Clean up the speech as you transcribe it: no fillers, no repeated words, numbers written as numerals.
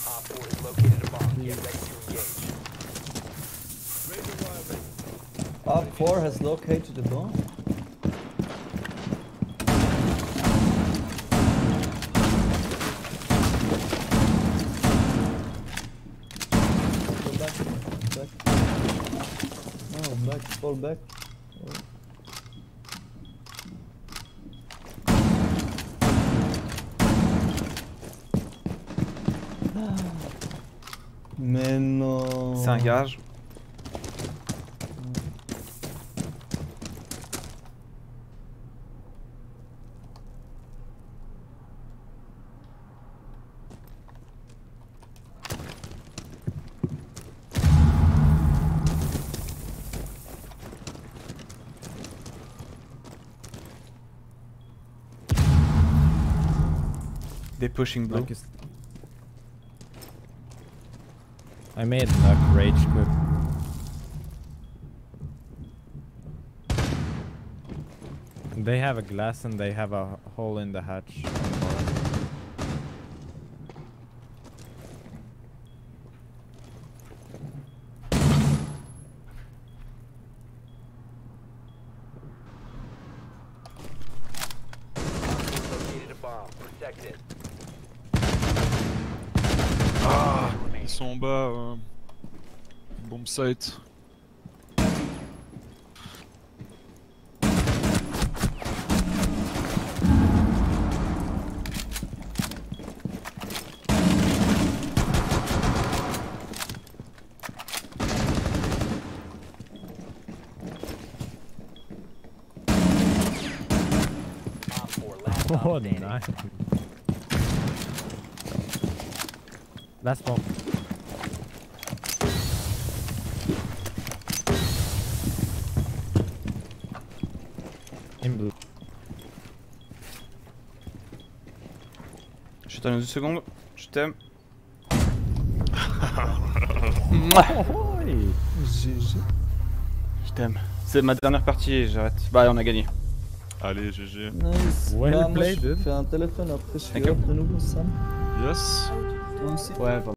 R4 has located a bomb. Go back. No, back, fall back. Mais non. C'est un garage. They pushing blue. I made luck rage quit. They have a glass and they have a hole in the hatch. Ah, ils sont en bas. Bomb site. Oh, nice. Last bomb. In blue. Je t'en ai 2 secondes. Je t'aime. GG. Je t'aime. C'est ma dernière partie et j'arrête. Bah, on a gagné. Allez, GG. Nice. Well Bah, moi, played, je dude. fais un téléphone après, je suis Thank you. hop de nouveau, Sam. Yes. Toi aussi. Ouais,